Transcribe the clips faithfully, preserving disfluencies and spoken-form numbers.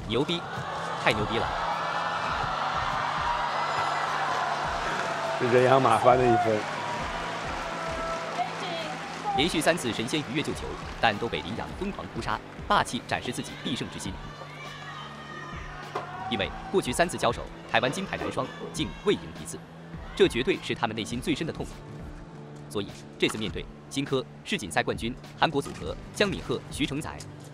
牛逼，太牛逼了！ 人仰马翻的一分。 连续三次神仙鱼跃救球，但都被林洋疯狂扑杀，霸气展示自己必胜之心。因为过去三次交手，台湾金牌男双竟未赢一次，这绝对是他们内心最深的痛苦。所以这次面对新科世锦赛冠军韩国组合姜敏赫、徐承宰，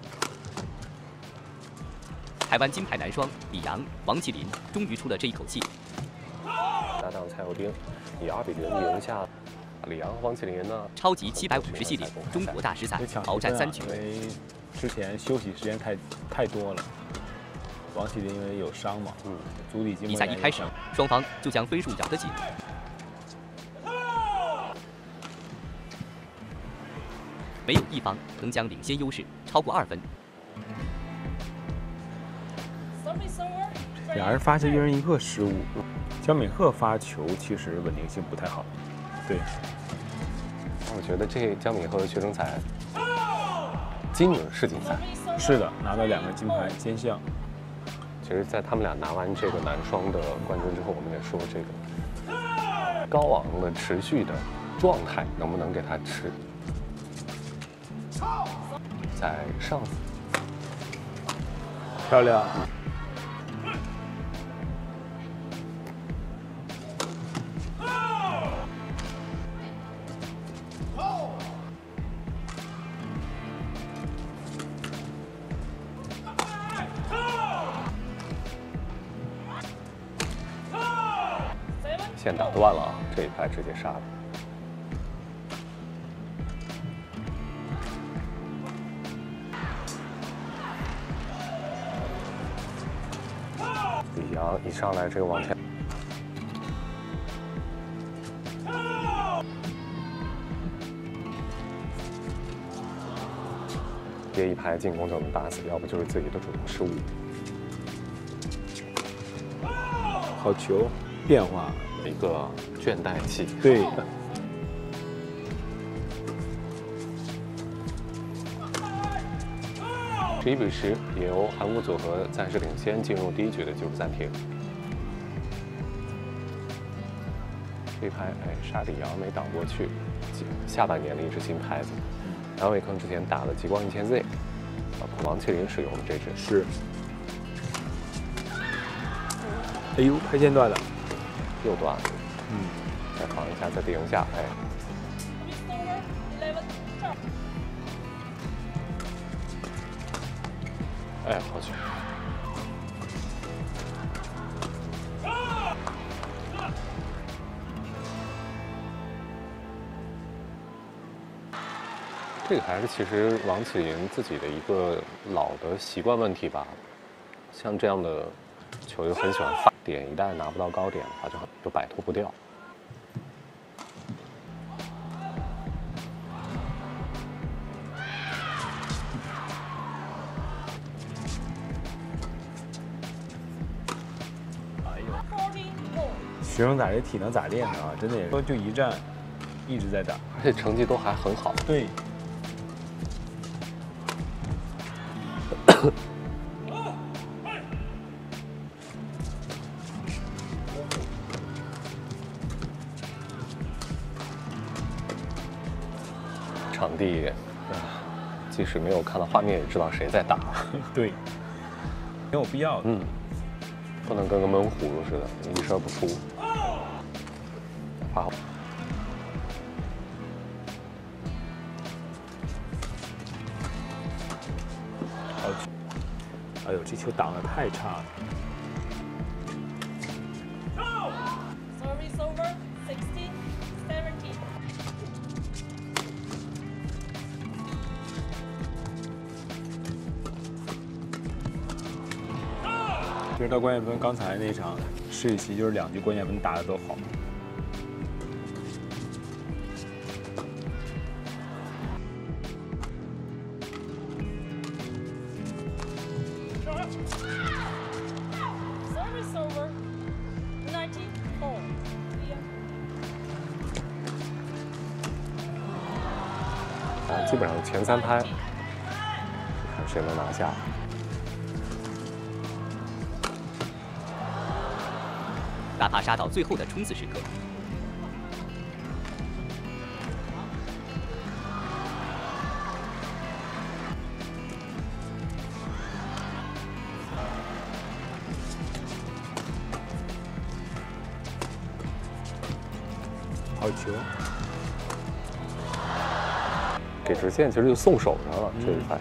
台湾金牌男双李洋、王麒麟终于出了这一口气。 搭档蔡佑丁以二比零赢下李洋、王麒麟呢。 超级七百五十系列中国大师赛鏖战三局， 因为之前休息时间太太多了。王麒麟因为有伤嘛，嗯，足底筋膜炎。 比赛一开始，双方就将分数咬得紧。没有一方能将领先优势超过二分。 俩人发球一人一个失误，姜敏赫发球其实稳定性不太好。对， 我觉得这姜敏赫和徐承宰今年世锦赛是的，拿到两个金牌兼项。 其实，在他们俩拿完这个男双的冠军之后，我们也说这个高昂的持续的状态能不能给他持在上？ 漂亮。 线打断了啊，这一拍直接杀了。李洋一上来这个往前，别一拍进攻就能打死，要不就是自己的主动失误。 好球，变化。 一个倦怠期， 对， 十一比十，也由韩国组合暂时领先，进入第一局的技术暂停。这一拍，哎，杀李洋没挡过去，下半年的一支新拍子。梁伟铿之前打的极光一千 Z， 包括王麒麟使用的这支是。哎呦，拍线断了。 又断了，嗯，再防一下，再顶一下，哎，哎，好球！这个还是其实王麒麟自己的一个老的习惯问题吧，像这样的球就很喜欢发点，一旦拿不到高点的话，就就摆脱不掉。 哎呦，徐承宰这体能咋练的啊？真的也说就一站，一直在打， 而且成绩都还很好。 对。 场地，啊，即使没有看到画面，也知道谁在打。 对，没有必要。 嗯，不能跟个闷葫芦似的，一声不出。发好。 好球！哎呦，这球挡得太差了。其实到关键分，刚才那场世锦赛就是两局关键分打得都好。 啊，基本上前三拍，看谁能拿下。 哪怕杀到最后的冲刺时刻。 好球！ 给直线其实就送手上了，这一拍。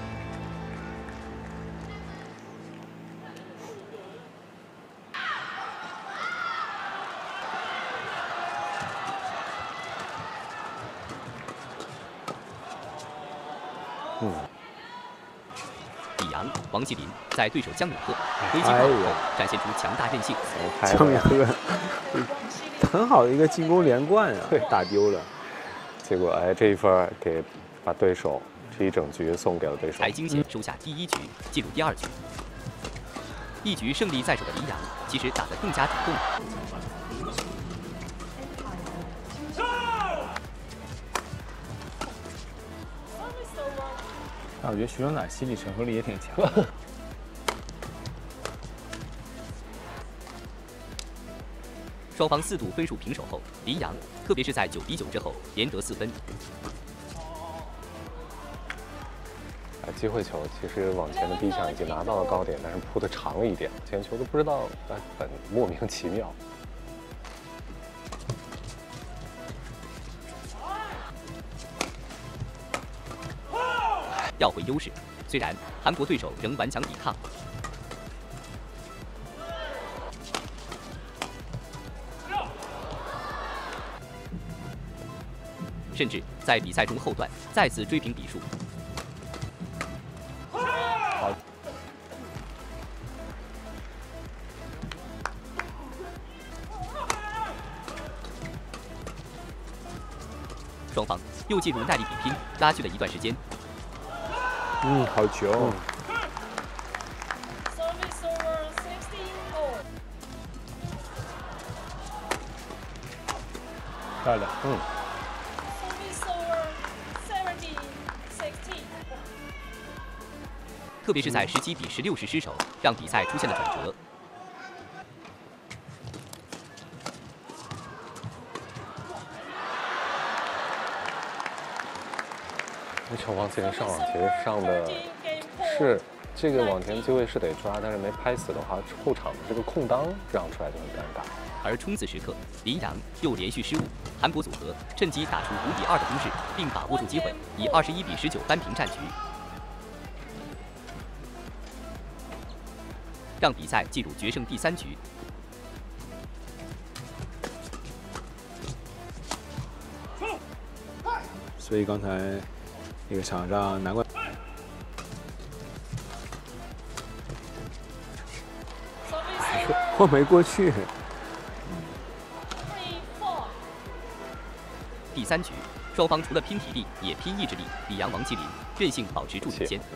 嗯， 李阳、王继林在对手姜永鹤危机爆发后展现出强大韧性。 姜永鹤很好的一个进攻连贯啊，打丢了。 结果哎，这一分给把对手这一整局送给了对手。 才惊险收下第一局，进入第二局。一局胜利在手的黎阳，其实打得更加主动。 但我觉得徐成宰心理承受力也挺强。 双方四度分数平手后，黎阳特别是在九比九之后连得四分。 啊，机会球其实往前的逼抢已经拿到了高点，但是扑的长了一点，前球都不知道哎，很莫名其妙。 要回优势，虽然韩国对手仍顽强抵抗。甚至在比赛中后段再次追平比数。 好， 双方又进入耐力比拼，拉锯了一段时间。 嗯，好球！嗯漂亮，嗯。 特别是在十七比十六时失手，让比赛出现了转折。 那球王继林上网其实上的是这个往前机会是得抓，但是没拍死的话，后场的这个空当让出来就很尴尬。 而冲刺时刻，黎阳又连续失误，韩国组合趁机打出五比二的攻势，并把握住机会，以二十一比十九扳平战局。让比赛进入决胜第三局。 所以刚才那个场上难怪我没过去。 第三局，双方除了拼体力，也拼意志力。李阳、王继林韧性保持住领先。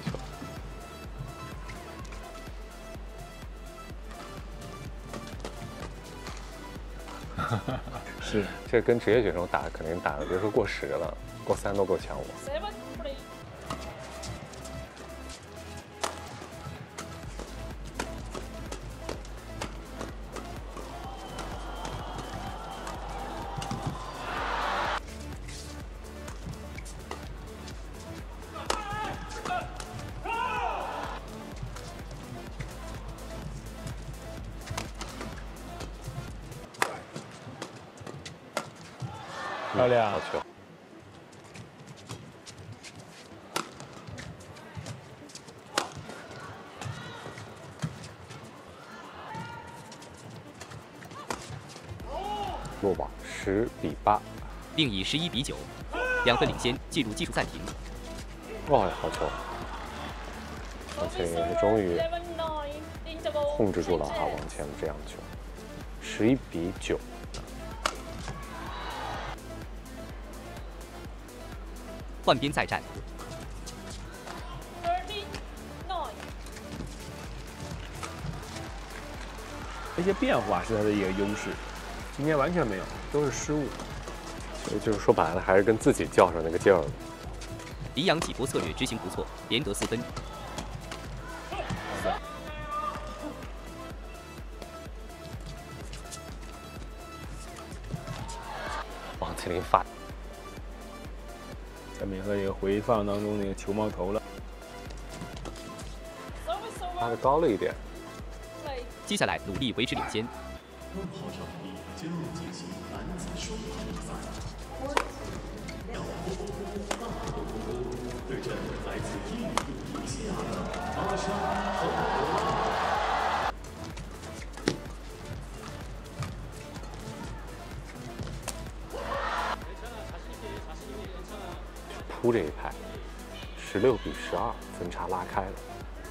是，这跟职业选手打，肯定打的别说过十了，过三都够呛我。 漂亮， 好球！落网十比八， 并以十一比九，两分领先，进入技术暂停。 哇，好球！而且终于控制住了哈往前的这样球，十一比九。 换边再战， 这些变化是他的一个优势，今天完全没有，都是失误。 所以就是说白了，还是跟自己较上那个劲儿了。 黎阳起波策略执行不错，连得四分。 麒麟发。 下面和这个回放当中那个球冒头了， 发的高了一点。 接下来努力维持领先。 奔跑场地将要进行男子双跑比赛。对阵来自印度尼西亚的阿沙后德。 扑这一拍，十六比十二，分差拉开了。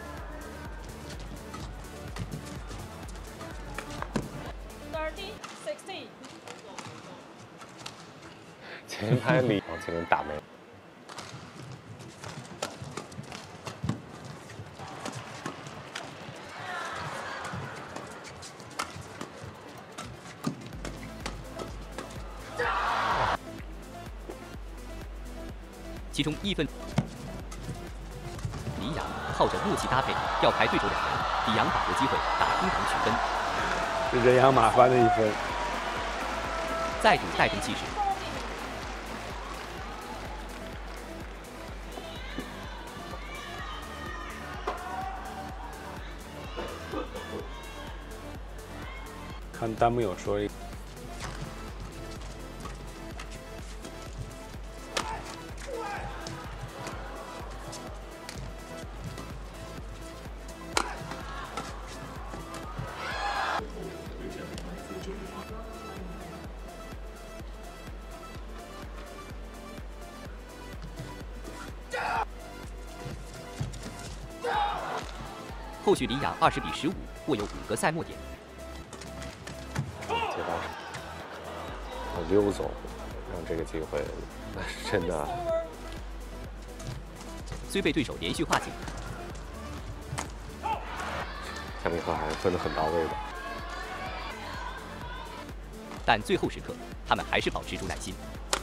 前拍里王麒麟打没。 其中一分，李阳靠着默契搭配吊开对手两人，李阳把握机会打空堂取分， 是人仰马翻的一分。 再度带动气势。 看弹幕有说一。 后续李雅二十比十五，握有五个赛末点。 接到溜走，让这个机会，那是真的。 虽被对手连续化解， 夏明赫还是分得很到位的。 但最后时刻，他们还是保持住耐心。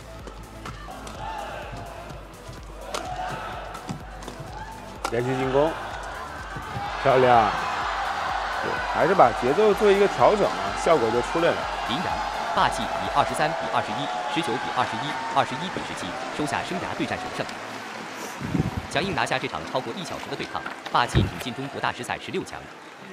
连续进攻。漂亮，对，还是把节奏做一个调整啊，效果就出来了。 林然霸气以二十三比二十一、十九比二十一、二十一比十七收下生涯对战首胜，强硬拿下这场超过一小时的对抗，霸气挺进中国大师赛十六强。